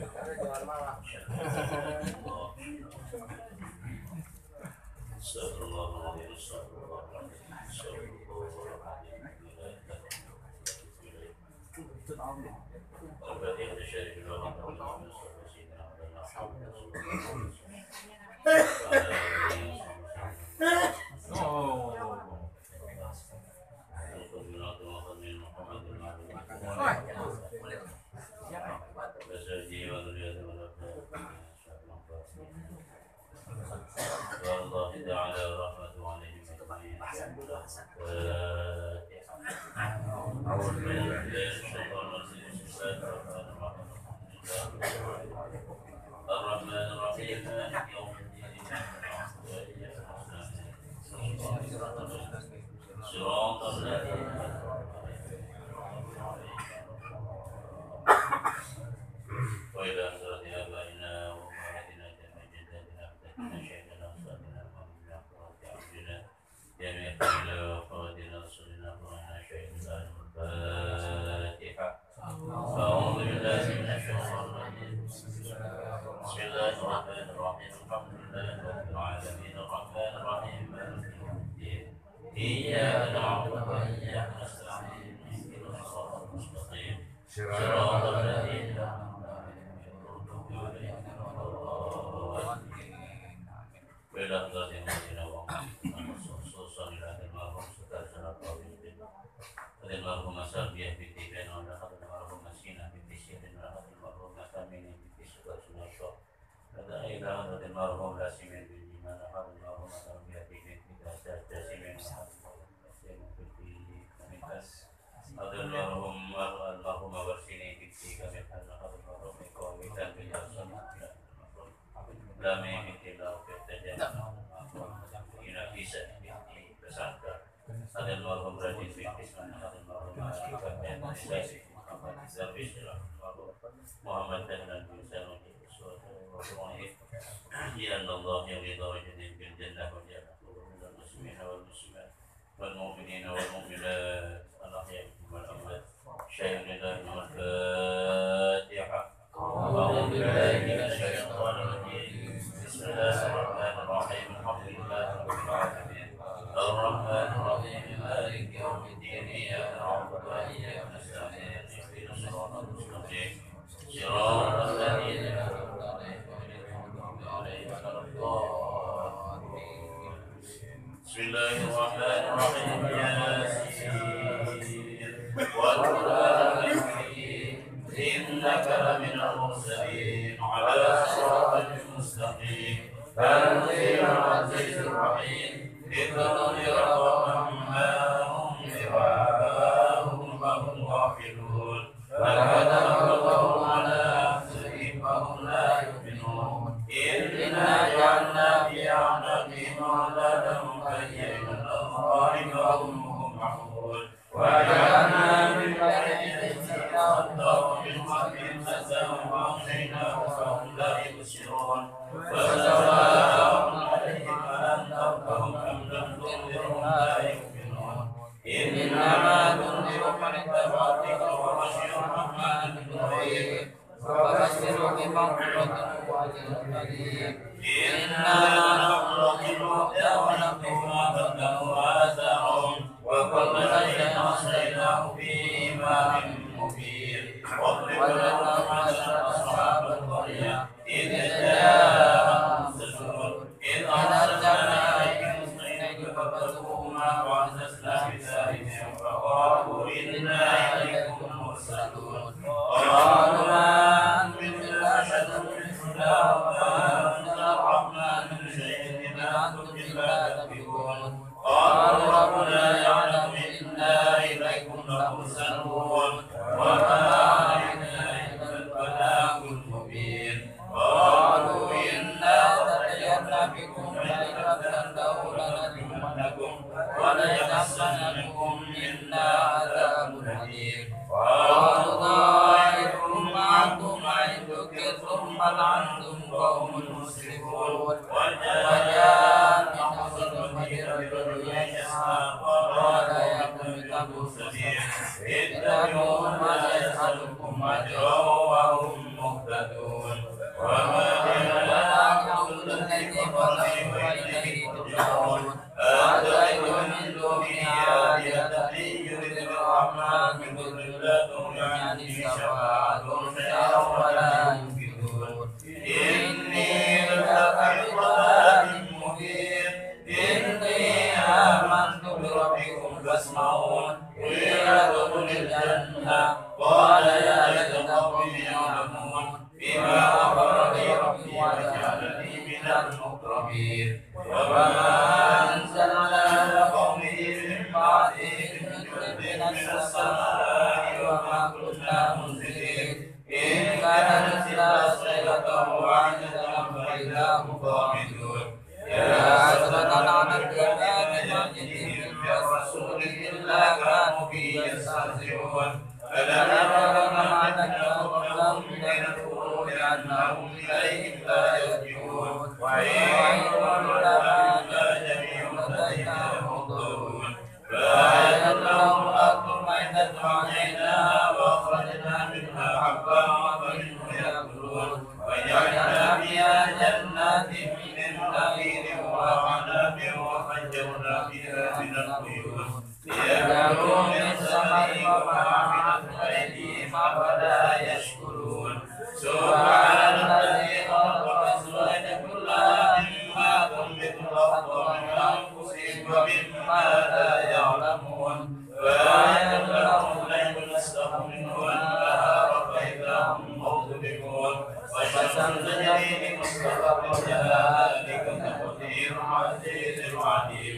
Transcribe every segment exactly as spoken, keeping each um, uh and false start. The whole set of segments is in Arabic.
اتبعوا ما يسألكم أجرا وهم مهتدون يعلمون بما غفر لي ربي وجعلني من المكرمين وما أنزل على قومه من بعده من جند من السماء وما كنا منزلين إن كانت إلا صيحة واحدة فإذا هم خامدون يا حسرة على العباد ما يأتيهم من رسول إلا كانوا به يستهزئون فلم يروا ما ذكرهم من القرون أنهم إليهم لا يرجعون وإن كلما جميع لدينا محضرون فآية لهم أكبر ميتة علينا وأخرجنا منها حبا ومنه يأكلون وجعلنا فيها جنات من نخيل وأعناب وفجرنا فيها من العيون ليأكلوا من ثمره وما عملت أيديهم أفلا يشكرون سبحان الذي خلق الأزواج كلها مما تنبت الأرض ومن أنفسهم ومما لا يعلمون فآية لهم الليل نسلخ منه النهار فإذا هم مظلمون والشمس تجري لمستقر لها ذلك تقدير العزيز العليم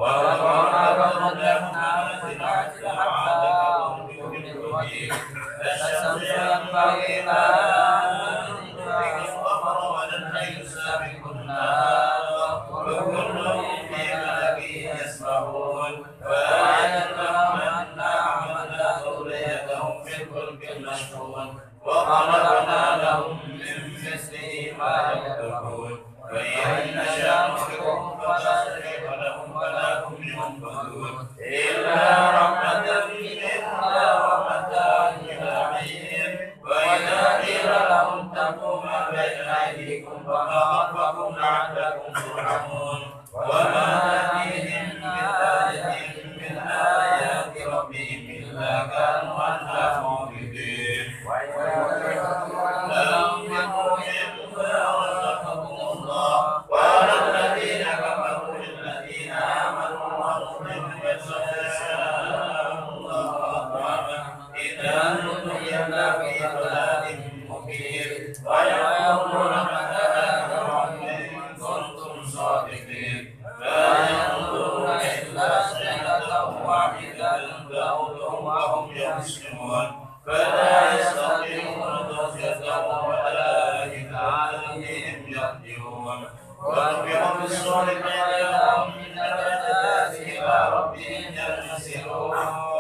والقمر قدرناه منازل حتى عاد بالوكيل الشمس ينبغي لها أن تدرك القمر ولا الليل سابق النهار وكل في فلك يسبحون وآية لهم أنا حملنا ذريتهم في الفلك المشحون وخلقنا لهم من مثله ما يركبون فإن نشاء نهلكهم فلا شريك لهم ولا هم ينقذون إلا رحمة منا ومتاعا إلى حين وإذا قيل لهم اتقوا ما بين أيديكم وما خلفكم لعلكم ترحمون وما يأتيهم من آية من آيات ربهم إلا كانوا عنها معرضين لهم يقولون ورزقهم الله قال الذين كفروا للذين آمنوا ورسلهم يشاء الله إذا نودينا في ضلال مبين ويقولون متى هذا إن كنتم صادقين لا ينظرون إلا صيحة واحدة تأخذهم وهم يسلمون فلا يستطيعون توصية ولا إلى عالمهم يرجعون وأنبئهم بالصور فإذا هم من الرجال إلى ربهم ينسلون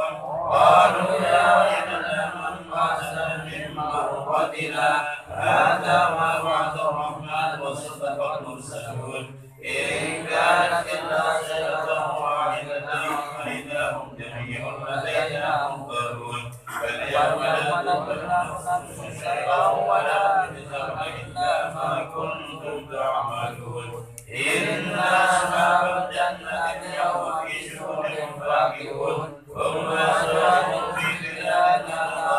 قالوا يا ويلنا من بعثنا من مرقدنا هذا ما وعد الرحمن وصدق المرسلون إن كانت إلا شجرة واحدة فإذا هم جميع لدينا محضرون فاليوم لا نظلم شيئا ولا تجزون إلا ما كنتم تعملون إنا أصحاب الجنة اليوم في شغل فاكهون هم أزواج في ظلال على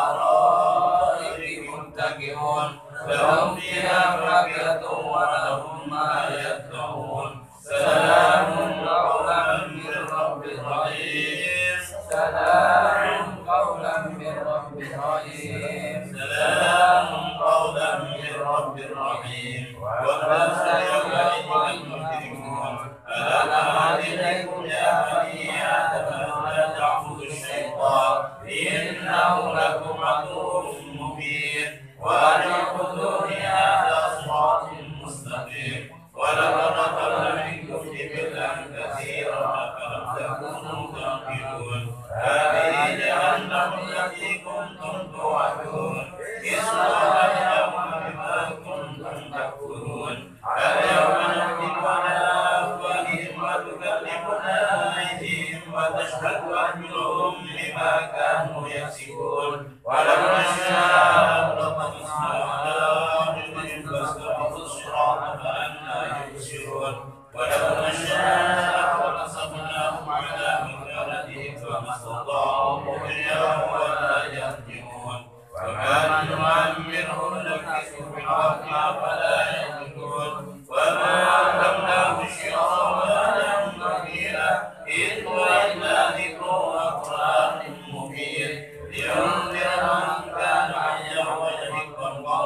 الأرائك متكئون لهم فيها فاكهة ولهم ما يدعون سلام قولا من رب رحيم سلام قولا من رب رحيم سلام قولا من رب رحيم وما يومئذ المجرمون ألم أعهد إليكم يا بني آدم ألا تعبدوا الشيطان إنه لكم عدو مبين وأن اعبدوني هذا صراط مستقيم ولقد ضل منكم جبلا كثيرا أفلم تكونوا تعقلون هذه جهنم التي كنتم توعدون اصلوها اليوم بما كنتم تكفرون اليوم نختم على أفواههم وتكلمنا أيديهم وتشهد أرجلهم بما كانوا يكسبون ولو نشاء لطمسنا على أعينهم فاستبقوا الصراط فأنى يبصرون ولو نشاء لمسخناهم على مكانتهم فما استطاعوا مضيا ولا يرجعون وما نعمره نكسه في الأرض فلا يملكون وما علمناه الشعر ولا ينبغي له إن هو إلا ذكر وقرآن مبين لينذر من كان حيا ويحق القول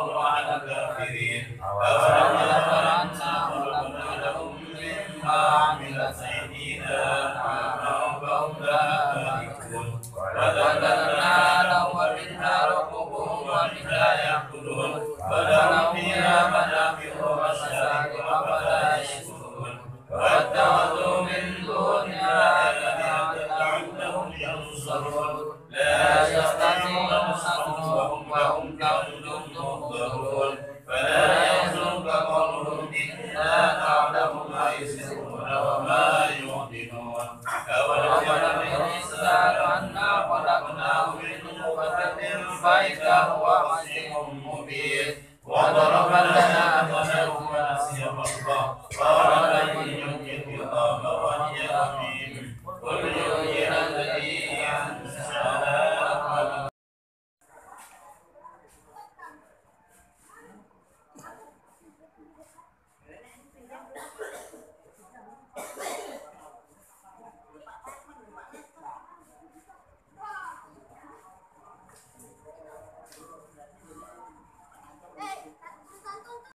لبيك